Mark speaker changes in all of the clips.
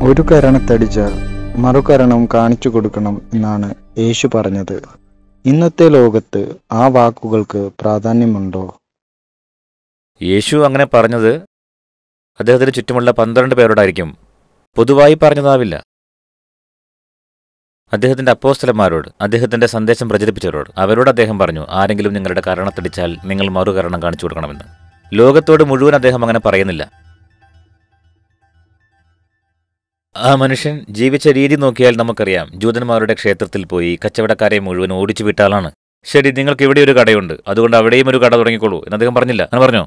Speaker 1: ഒരു കരണത്തടിച്ചാൽ മറുകരണം കാണിച്ചു കൊടുക്കണം എന്നാണ് യേശു പറഞ്ഞത്. ഇന്നത്തെ ലോകത്ത് ആ വാക്കുകൾക്ക് പ്രാധാന്യമുണ്ടോ?
Speaker 2: യേശു അങ്ങനെ പറഞ്ഞത് അദ്ദേഹത്തിന് ചുറ്റുമുള്ള 12 പേരോടായിരിക്കും. പൊതുവായി പറഞ്ഞതാവില്ല. അദ്ദേഹത്തിന്റെ അപ്പോസ്തലന്മാരോട്, അദ്ദേഹത്തിന്റെ സന്ദേശം പ്രചരിപ്പിച്ചവരോട്, അവരോട് അദ്ദേഹം പറഞ്ഞു, ആരെങ്കിലും നിങ്ങളുടെ കരണത്തടിച്ചാൽ നിങ്ങൾ മറുകരണം കാണിച്ചു കൊടുക്കണമെന്ന്. ലോകത്തോട് മുഴുവൻ അദ്ദേഹം അങ്ങനെ പറയുന്നില്ല. ആ മനുഷ്യൻ ജീവിച്ച രീതി നോക്കിയാൽ നമുക്കറിയാം. ജൂതന്മാരുടെ ക്ഷേത്രത്തിൽ പോയി കച്ചവടക്കാരെ മുഴുവൻ ഓടിച്ചു വിട്ട ആളാണ്. ശരി, നിങ്ങൾക്ക് ഇവിടെ ഒരു കടയുണ്ട്, അതുകൊണ്ട് അവിടെയും ഒരു കട തുടങ്ങിക്കോളൂ എന്ന് അദ്ദേഹം പറഞ്ഞില്ല. അങ്ങനെ പറഞ്ഞോ?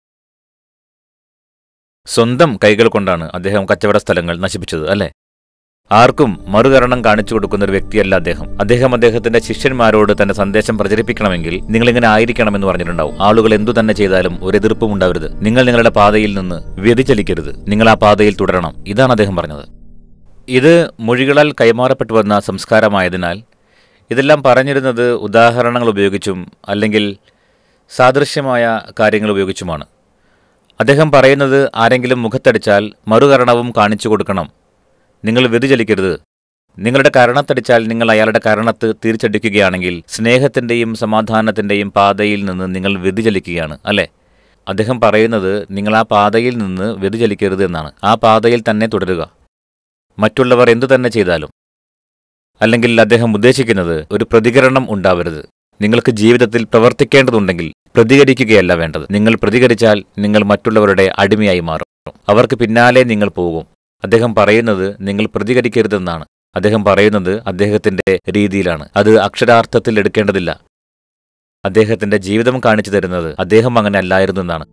Speaker 2: സ്വന്തം കൈകൾ കൊണ്ടാണ് അദ്ദേഹം കച്ചവട സ്ഥലങ്ങൾ നശിപ്പിച്ചത്, അല്ലേ? ആർക്കും മറുകരണം കാണിച്ചു കൊടുക്കുന്ന ഒരു വ്യക്തിയല്ല അദ്ദേഹം. അദ്ദേഹത്തിന്റെ ശിഷ്യന്മാരോട് തന്റെ സന്ദേശം പ്രചരിപ്പിക്കണമെങ്കിൽ നിങ്ങളിങ്ങനെ ആയിരിക്കണമെന്ന് പറഞ്ഞിട്ടുണ്ടാവും. ആളുകൾ എന്തു തന്നെ ചെയ്താലും ഒരു എതിർപ്പും ഉണ്ടാവരുത്. നിങ്ങൾ നിങ്ങളുടെ പാതയിൽ നിന്ന് വ്യതിചലിക്കരുത്. നിങ്ങൾ ആ പാതയിൽ തുടരണം. ഇതാണ് അദ്ദേഹം പറഞ്ഞത്. ഇത് മൊഴികളാൽ കൈമാറപ്പെട്ടു വന്ന സംസ്കാരമായതിനാൽ ഇതെല്ലാം പറഞ്ഞിരുന്നത് ഉദാഹരണങ്ങൾ ഉപയോഗിച്ചും അല്ലെങ്കിൽ സാദൃശ്യമായ കാര്യങ്ങൾ ഉപയോഗിച്ചുമാണ്. അദ്ദേഹം പറയുന്നത്, ആരെങ്കിലും മുഖത്തടിച്ചാൽ മറുകരണവും കാണിച്ചു കൊടുക്കണം. നിങ്ങൾ വ്യതിചലിക്കരുത്. നിങ്ങളുടെ കരണത്തടിച്ചാൽ നിങ്ങൾ അയാളുടെ കരണത്ത് തിരിച്ചടിക്കുകയാണെങ്കിൽ സ്നേഹത്തിൻ്റെയും സമാധാനത്തിൻ്റെയും പാതയിൽ നിന്ന് നിങ്ങൾ വ്യതിചലിക്കുകയാണ്, അല്ലേ? അദ്ദേഹം പറയുന്നത് നിങ്ങൾ ആ പാതയിൽ നിന്ന് വ്യതിചലിക്കരുത് എന്നാണ്. ആ പാതയിൽ തന്നെ തുടരുക, മറ്റുള്ളവർ എന്തു തന്നെ ചെയ്താലും. അല്ലെങ്കിൽ അദ്ദേഹം ഉദ്ദേശിക്കുന്നത് ഒരു പ്രതികരണം ഉണ്ടാവരുത്. നിങ്ങൾക്ക് ജീവിതത്തിൽ പ്രവർത്തിക്കേണ്ടതുണ്ടെങ്കിൽ പ്രതികരിക്കുകയല്ല വേണ്ടത്. നിങ്ങൾ പ്രതികരിച്ചാൽ നിങ്ങൾ മറ്റുള്ളവരുടെ അടിമയായി മാറും. അവർക്ക് പിന്നാലെ നിങ്ങൾ പോകും. അദ്ദേഹം പറയുന്നത് നിങ്ങൾ പ്രതികരിക്കരുതെന്നാണ്. അദ്ദേഹം പറയുന്നത് അദ്ദേഹത്തിന്റെ രീതിയിലാണ്. അത് അക്ഷരാർത്ഥത്തിൽ എടുക്കേണ്ടതില്ല. അദ്ദേഹത്തിന്റെ ജീവിതം കാണിച്ചു തരുന്നത് അദ്ദേഹം അങ്ങനെ അല്ലായിരുന്നു എന്നാണ്.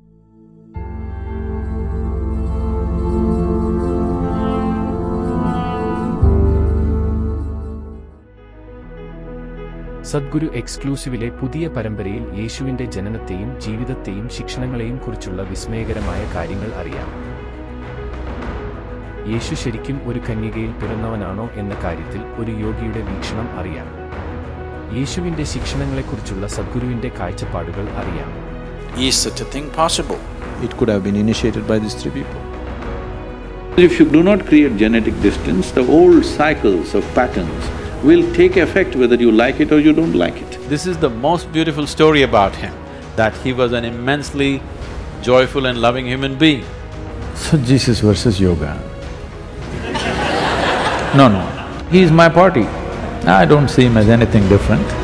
Speaker 3: സദ്ഗുരു എക്സ്ക്ലൂസീവിലെ പുതിയ പരമ്പരയിൽ യേശുവിന്റെ ജനനത്തെയും ജീവിതത്തെയും ശിക്ഷണങ്ങളെയും കുറിച്ചുള്ള വിസ്മയകരമായ കാര്യങ്ങൾ അറിയാം. യേശു ശരിക്കും ഒരു കന്യകയിൽ പിറന്നവനാണോ എന്ന കാര്യത്തിൽ ഒരു യോഗിയുടെ വീക്ഷണം അറിയാം. യേശുവിന്റെ ശിക്ഷണങ്ങളെക്കുറിച്ചുള്ള സദ്ഗുരുവിന്റെ കാഴ്ചപ്പാടുകൾ അറിയാം.
Speaker 4: Is such a thing possible?
Speaker 5: It could have been initiated by these three people.
Speaker 6: If you do not create genetic distance, the old cycles of patterns will take effect whether you like it or you don't like it.
Speaker 4: This is the most beautiful story about him, that he was an immensely joyful and loving human being.
Speaker 5: So Jesus versus yoga. No, he is my party. I don't see him as anything different.